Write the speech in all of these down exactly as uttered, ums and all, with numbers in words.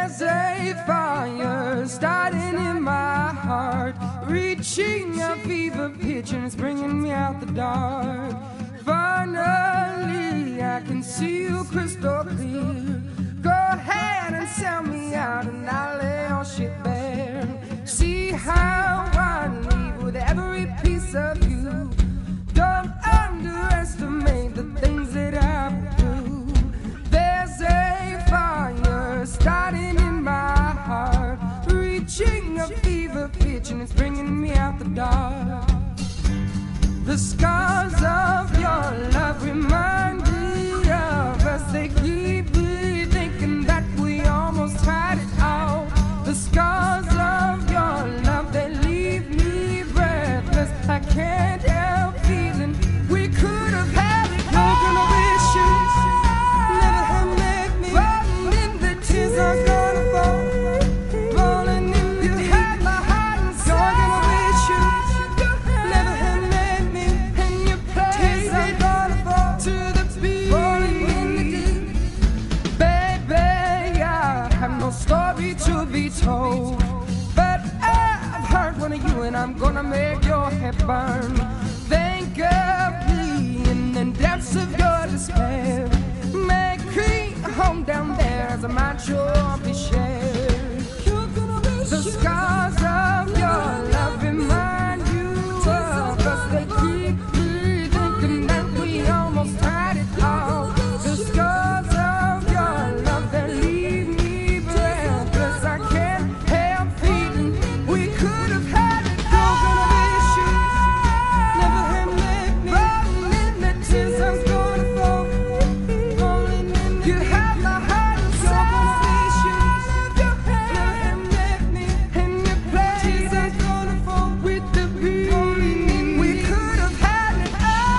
There's a fire starting in my heart, reaching a fever pitch and it's bringing me out the dark. Finally, I can see you crystal clear. Go ahead and sell me out and I'll lay your shit bare. See how I leave with every piece of you. Don't underestimate the things that I will do. There's a fire starting in my heart, reaching a fever pitch and it's bringing me out the dark. The scars of your love remind me of us. They keep me thinking that we almost had it all. The scars of your love, they leave me breathless. I can't help feeling we could have had it all. Broken wishes never have made me. Falling in the tears are gonna fall. Falling in the you had my heart inside. Broken wishes never have made me. And your place are gonna fall to the beat. Falling in the deep. Baby, I have no story to be told, but I've heard one of you and I'm gonna make your head burn. Think of me in the depths of your despair. Make me a home down there as a might sure be shared. The scars of your love remind you of us. They keep me thinking that we almost had it all. The scars of your love, they leave me breathless. I can't help feeling we could have had it all. Never have made me. Falling in the tears, I'm gonna fall. Falling in the you have my heart inside. Never have made me. And your place is gonna fall with the beat. We could have had it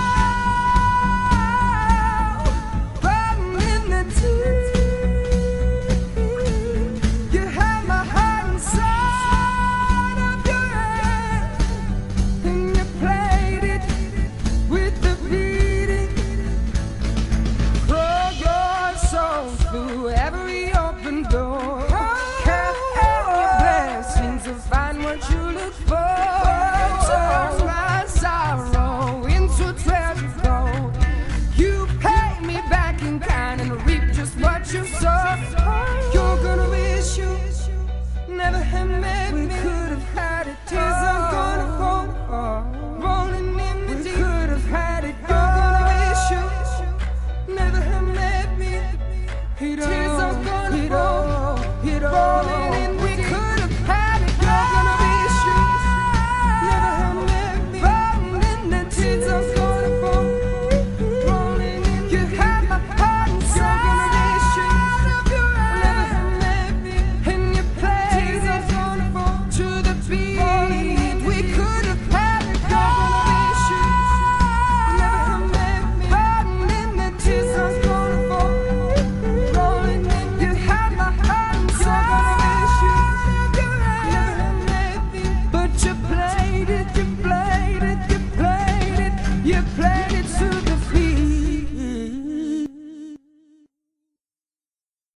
all. Falling in the tears, you have my heart inside of your hand, and you played it with the beating. Throw your soul through every open door. Count your blessings to find what you look for. Turn my sorrow into treasure gold. You pay me back in kind and reap just what you sow.